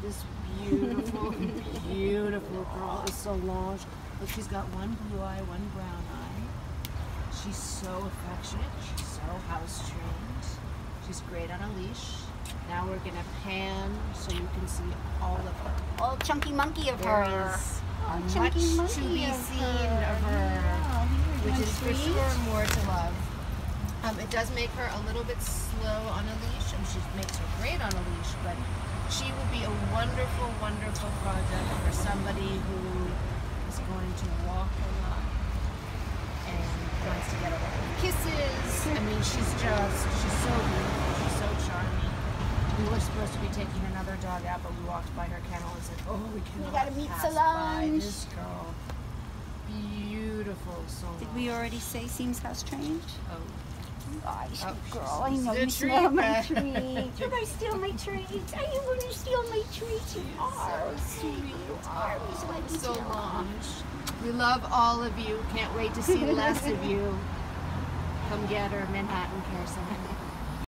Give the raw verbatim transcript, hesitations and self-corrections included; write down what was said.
This beautiful, beautiful girl is Solange. Look, she's got one blue eye, one brown eye. She's so affectionate. She's so house trained. She's great on a leash. Now we're gonna pan so you can see all of her. All chunky monkey of There her. is Oh, much chunky to monkey be of seen her. of her, Wow, which you're is for sweet. sure more to love. Um, it does make her a little bit slow on a leash, and she makes her great on a leash, but she would be a wonderful, wonderful project for somebody who is going to walk a lot and wants to get a lot of kisses. I mean, she's just, she's so beautiful, she's so charming. We were supposed to be taking another dog out, but we walked by her kennel and said, oh, we cannot gotta meet pass Solange. by this girl. Beautiful Solange. Did we already say seems house trained? Oh. Gosh, Oh, girl, I she's know a you smell treat, my but- treat. You're gonna steal my treats. Are you gonna steal my treats? You are. Sweet. You are. So I can tell. Solange. We love all of you. Can't wait to see less of you. Come get her, Manhattan Care Center.